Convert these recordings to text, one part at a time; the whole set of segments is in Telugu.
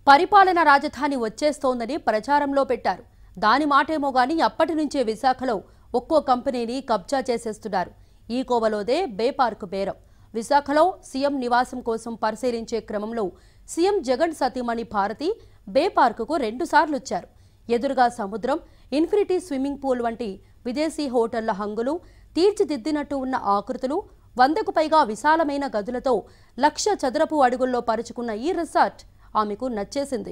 పరిపాలన రాజధాని వచ్చేస్తోందని ప్రచారంలో పెట్టారు. దాని మాటేమో గాని అప్పటి నుంచే విశాఖలో ఒక్కో కంపెనీని కబ్జా చేసేస్తున్నారు. ఈ కోవలోదే బే పార్క్ బేరం. విశాఖలో సీఎం నివాసం కోసం పరిశీలించే క్రమంలో సీఎం జగన్ సతీమణి భారతి బే పార్కుకు 2 సార్లు వచ్చారు. ఎదురుగా సముద్రం, ఇన్ఫినిటీ స్విమ్మింగ్ పూల్ వంటి విదేశీ హోటళ్ల హంగులు, తీర్చిదిద్దినట్టు ఉన్న ఆకృతులు, 100కు పైగా విశాలమైన గదులతో 1,00,000 చదరపు అడుగుల్లో పరుచుకున్న ఈ రిసార్ట్ ఆమెకు నచ్చేసింది.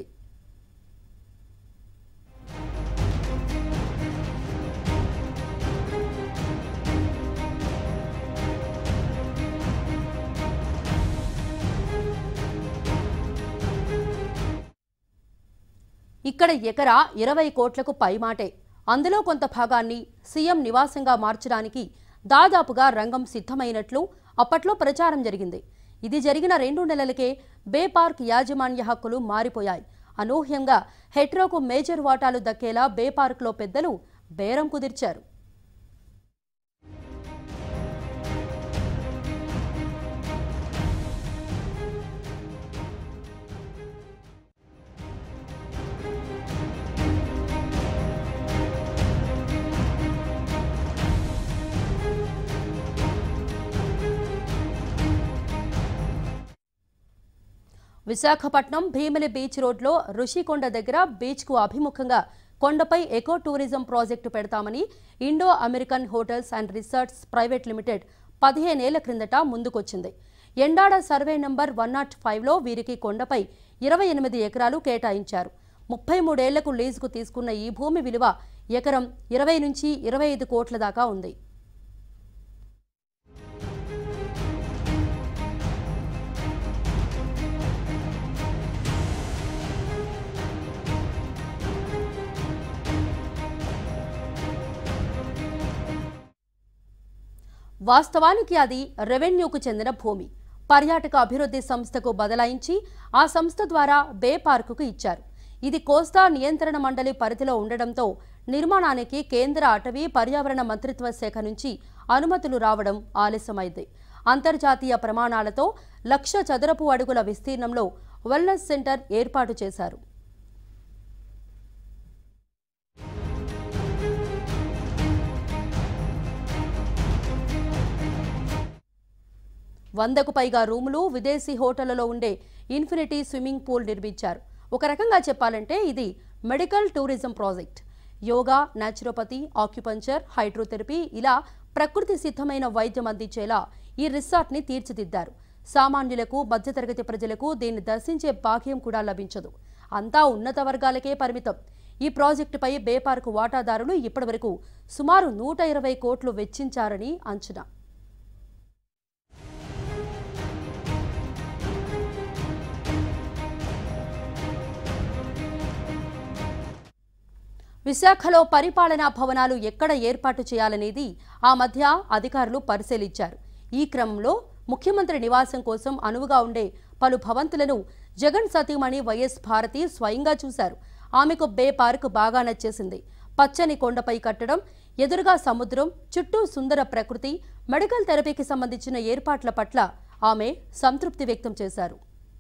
ఇక్కడ ఎకరా 20 కోట్లకు పైమాటే. అందులో కొంత భాగాన్ని సీఎం నివాసంగా మార్చడానికి దాదాపుగా రంగం సిద్ధమైనట్లు అప్పట్లో ప్రచారం జరిగింది. ఇది జరిగిన 2 నెలలకే బే పార్క్ యాజమాన్య హక్కులు మారిపోయాయి. అనూహ్యంగా హెట్రోకు మేజర్ వాటాలు దక్కేలా బే పార్క్లో పెద్దలు బేరం కుదిర్చారు. విశాఖపట్నం భీమిలి బీచ్ రోడ్లో ఋషికొండ దగ్గర బీచ్కు అభిముఖంగా కొండపై ఎకో టూరిజం ప్రాజెక్టు పెడతామని Indo American hotels and resorts private limited 15 ఏళ్ల క్రిందట ముందుకొచ్చింది. ఎండాడ సర్వే నంబర్ 105లో వీరికి కొండపై 28 ఎకరాలు కేటాయించారు. 33 ఏళ్లకు లీజుకు తీసుకున్న ఈ భూమి విలువ ఎకరం 20 నుంచి 25 కోట్ల దాకా ఉంది. వాస్తవానికి అది రెవెన్యూకు చెందిన భూమి. పర్యాటక అభివృద్ధి సంస్థకు బదలాయించి ఆ సంస్థ ద్వారా బే పార్కుకు ఇచ్చారు. ఇది కోస్తా నియంత్రణ మండలి పరిధిలో ఉండడంతో నిర్మాణానికి కేంద్ర అటవీ పర్యావరణ మంత్రిత్వ శాఖ నుంచి అనుమతులు రావడం ఆలస్యమైంది. అంతర్జాతీయ ప్రమాణాలతో 1,00,000 చదరపు అడుగుల విస్తీర్ణంలో వెల్నెస్ సెంటర్ ఏర్పాటు చేశారు. వందకు పైగా రూములు, విదేశీ హోటళ్లలో ఉండే ఇన్ఫినిటీ స్విమ్మింగ్ పూల్ నిర్మించారు. ఒక రకంగా చెప్పాలంటే ఇది medical tourism project. Yoga, naturopathy, acupuncture, hydrotherapy ఇలా ప్రకృతి సిద్ధమైన వైద్యం అందించేలా ఈ రిసార్ట్ని తీర్చిదిద్దారు. సామాన్యులకు, మధ్యతరగతి ప్రజలకు దీన్ని దర్శించే భాగ్యం కూడా లభించదు. అంతా ఉన్నత వర్గాలకే పరిమితం. ఈ ప్రాజెక్టుపై బే పార్క్ వాటాదారులు ఇప్పటివరకు సుమారు 120 కోట్లు వెచ్చించారని అంచనా. విశాఖలో పరిపాలనా భవనాలు ఎక్కడ ఏర్పాటు చేయాలనేది ఆ మధ్య అధికారులు పరిశీలించారు. ఈ క్రమంలో ముఖ్యమంత్రి నివాసం కోసం అనువుగా ఉండే పలు భవంతులను జగన్ సతీమణి వైఎస్ భారతి స్వయంగా చూశారు. ఆమెకు బే పార్క్ బాగా నచ్చేసింది. పచ్చని కొండపై కట్టడం, ఎదురుగా సముద్రం, చుట్టూ సుందర ప్రకృతి, మెడికల్ థెరపీకి సంబంధించిన ఏర్పాట్ల పట్ల ఆమె సంతృప్తి వ్యక్తం చేశారు.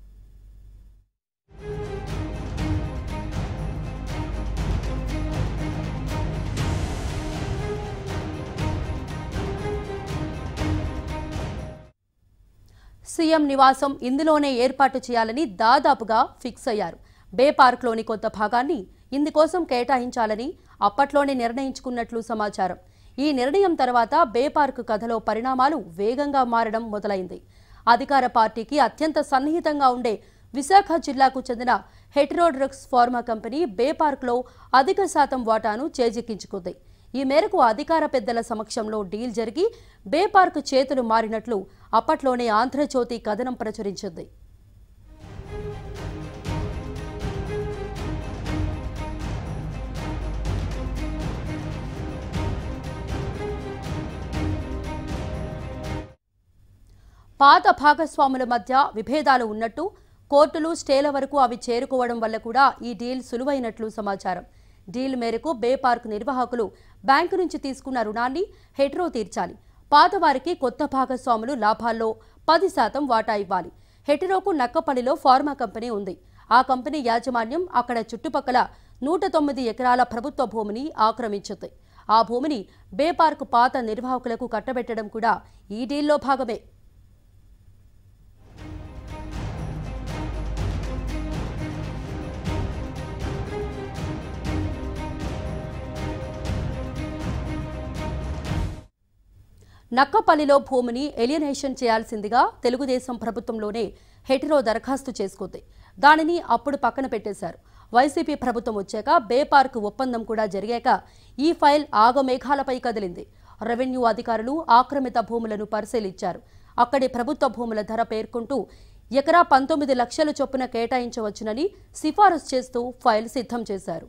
సీఎం నివాసం ఇందులోనే ఏర్పాటు చేయాలని దాదాపుగా ఫిక్స్ అయ్యారు. బే పార్క్లోని కొంత భాగాన్ని ఇందుకోసం కేటాయించాలని అప్పట్లోనే నిర్ణయించుకున్నట్లు సమాచారం. ఈ నిర్ణయం తర్వాత బే పార్క్ కథలో పరిణామాలు వేగంగా మారడం మొదలైంది. అధికార పార్టీకి అత్యంత సన్నిహితంగా ఉండే విశాఖ జిల్లాకు చెందిన హెటెరోడ్రగ్స్ ఫార్మా కంపెనీ బే పార్క్లో అధిక శాతం వాటాను చేజిక్కించుకుంది. ఈ మేరకు అధికార పెద్దల సమక్షంలో డీల్ జరిగి బే పార్క్ చేతులు మారినట్లు అప్పట్లోనే ఆంధ్రజ్యోతి కథనం ప్రచురించింది. పాత భాగస్వాముల మధ్య విభేదాలు ఉన్నట్టు, కోర్టులు, స్టేల వరకు అవి చేరుకోవడం వల్ల కూడా ఈ డీల్ సులువైనట్లు సమాచారం. డీల్ మేరకు బే పార్క్ నిర్వాహకులు బ్యాంకు నుంచి తీసుకున్న రుణాన్ని హెట్రో తీర్చాలి. పాతవారికి కొత్త భాగస్వాములు లాభాల్లో 10% వాటా ఇవ్వాలి. హెటెరోకు నక్కపల్లిలో ఫార్మా కంపెనీ ఉంది. ఆ కంపెనీ యాజమాన్యం అక్కడ చుట్టుపక్కల 109 ఎకరాల ప్రభుత్వ భూమిని ఆక్రమించింది. ఆ భూమిని బే పార్క్ పాత నిర్వాహకులకు కట్టబెట్టడం కూడా ఈ డీల్లో భాగమే. నక్కపల్లిలో భూమిని ఎలియనేషన్ చేయాల్సిందిగా తెలుగుదేశం ప్రభుత్వంలోనే హెటిరో దరఖాస్తు చేసుకుంది. దానిని అప్పుడు పక్కన పెట్టేశారు. వైసీపీ ప్రభుత్వం వచ్చాక బే పార్క్ ఒప్పందం కూడా జరిగాక ఈ ఫైల్ ఆగమేఘాలపై కదిలింది. రెవెన్యూ అధికారులు ఆక్రమిత భూములను పరిశీలించారు. అక్కడి ప్రభుత్వ భూముల ధర పేర్కొంటూ ఎకరా 19 లక్షల చొప్పున కేటాయించవచ్చునని సిఫారసు చేస్తూ ఫైల్ సిద్ధం చేశారు.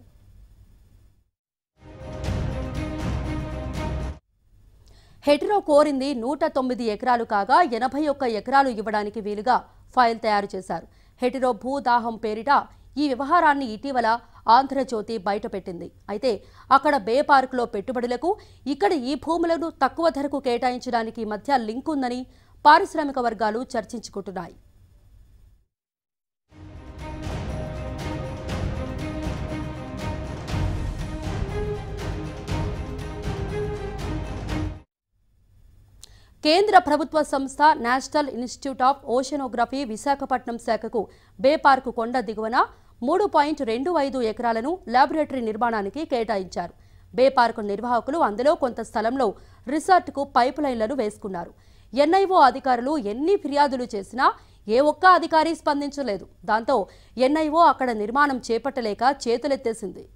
హెటిరో కోరింది 109 ఎకరాలు కాగా 81 ఎకరాలు ఇవ్వడానికి వీలుగా ఫైల్ తయారు చేశారు. హెటిరో భూదాహం పేరిట ఈ వ్యవహారాన్ని ఇటీవల ఆంధ్రజ్యోతి బయటపెట్టింది. అయితే అక్కడ బే పార్కులో పెట్టుబడులకు ఇక్కడ ఈ భూములను తక్కువ ధరకు కేటాయించడానికి మధ్య లింక్ ఉందని పారిశ్రామిక వర్గాలు చర్చించుకుంటున్నాయి. కేంద్ర ప్రభుత్వ సంస్థ national institute of oceanography Visakhapatnam శాఖకు బే పార్కు కొండ దిగువన 3.25 ఎకరాలను ల్యాబొరేటరీ నిర్మాణానికి కేటాయించారు. బే పార్కు నిర్వాహకులు అందులో కొంత స్థలంలో రిసార్ట్కు పైప్ లైన్లను వేసుకున్నారు. ఎన్ఐఓ అధికారులు ఎన్ని ఫిర్యాదులు చేసినా ఏ ఒక్క అధికారి స్పందించలేదు. దాంతో ఎన్ఐఓ అక్కడ నిర్మాణం చేపట్టలేక చేతులెత్తేసింది.